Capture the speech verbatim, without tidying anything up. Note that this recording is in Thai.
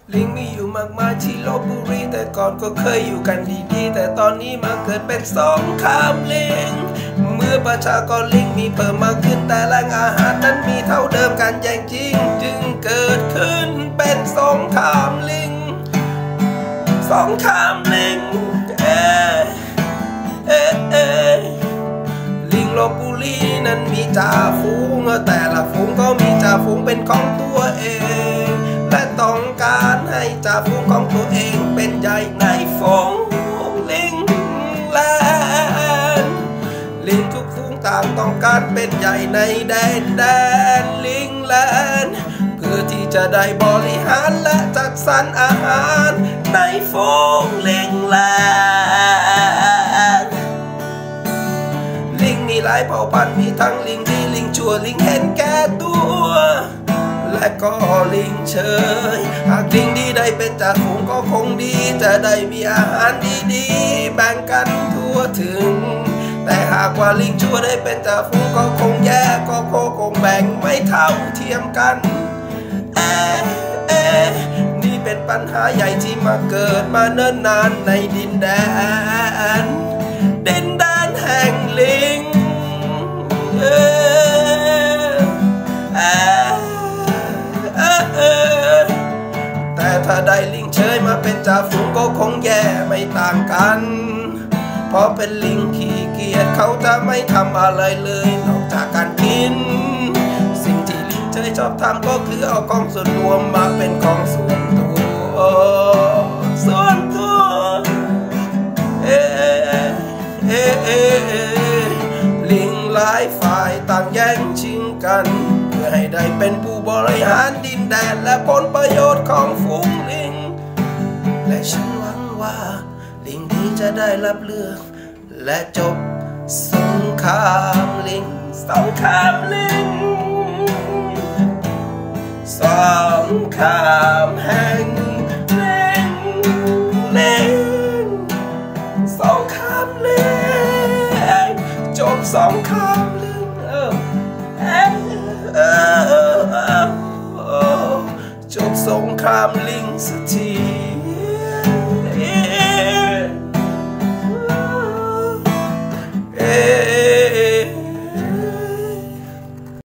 ลิงมีอยู่มากมายที่ลพบุรีแต่ก่อนก็เคยอยู่กันดีๆแต่ตอนนี้มาเกิดเป็นสงครามลิงเมื่อประชากรลิงมีเพิ่มมากขึ้นแต่แหล่งอาหารนั้นมีเท่าเดิมการแย่งชิงจึงเกิดขึ้นเป็นสงครามลิงสงครามลิงเอ๊ะเอ๊ะเอ๊ะลิงลพบุรีนั้นมีจ่าฝูงแต่ละฝูงก็มีจ่าฝูงเป็นของตัวเองและต้องการให้จ่าฝูงของตัวเองเป็นใหญ่ในฝูงลิงแลนลิงทุกฝูงต่างต้องการเป็นใหญ่ในแดนแดนลิงแลนเพื่อที่จะได้บริหารและจัดสรรอาหารในฝูงลิงแลนลิงมีหลายเผ่าพันธุ์มีทั้งลิงดีลิงชั่วลิงเห็นแก่ตัวและก็ลิงเฉยหากลิงดีได้เป็นจ่าฝูงก็คงดีจะได้มีอาหารดีๆแบ่งกันทั่วถึงแต่หากว่าลิงชั่วได้เป็นจ่าฝูงก็คงแย่ก็คงแบ่งไม่เท่าเทียมกันเอ๊ะเอ๊ะนี่เป็นปัญหาใหญ่ที่มาเกิดมาเนิ่นนานในดินแดนดินแดนแห่งลิงเอ๊ะเอ๊ะแต่ถ้าได้ลิงเฉยมาเป็นจ่าฝูงก็คงแย่ไม่ต่างกันเพราะเป็นลิงขี้เกียจเขาจะไม่ทำอะไรเลยนอกจากการกินสิ่งที่ลิงเฉยชอบทำก็คือเอาของส่วนรวมมาเป็นของส่วนตัวส่วนตัวเอ๊ะเอ๊ะเอ๊ะลิงหลายฝ่ายต่างแย่งชิงกันเพื่อให้ได้เป็นผู้บริหารดินแดนและผลประโยชน์ของฝูงลิงและฉันหวังว่าลิงดีจะได้รับเลือกและจบสงครามลิงสงครามลิงสงครามแห่งลิงลิงสงครามลิงจบสงครามลิงเออเออเออจบสงครามลิงสักที